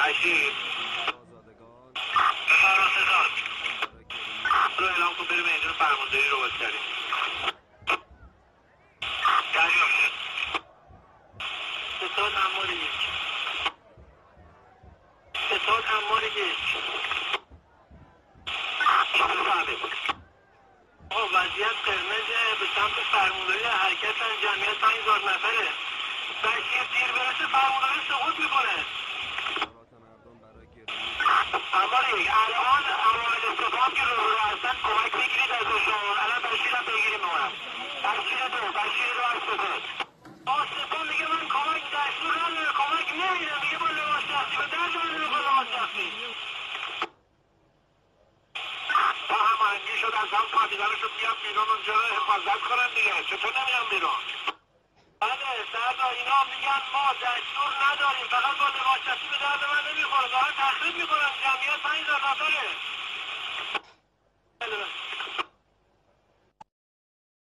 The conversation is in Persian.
بشیر بفرما صدات رو اعلام کن بریم انجام فرمانداری رو باز کردیم دریافت شد ستاد امار یک ستاد امار یک وضعیت قرمزه به سمت فرمانداری حرکت جمعیت 5000 نفره بشیر دیر برسه فرمانداری سقوط میکنه امار یک الان عوامل استفام که رو هستن کمک بگیرید ازشون الان بشیر هم بگیریم اونم بشیر دو از ستاد آستفان میگه من کمک دستور نداره کمک نمیده میگه با لباس شخصی به درد نداره با لباس شخصی با هماهنگی شد از هم فهمیدنشون بیان بیرون اونجا رو حفاظت کنن دیگه چطور نمیان بیرون بله سردا اینا میگن ما دستور نداریم فقط با لباس شخصی به درد من نمیخوره دارن تخریب میکنن جمعیت 5000 نفره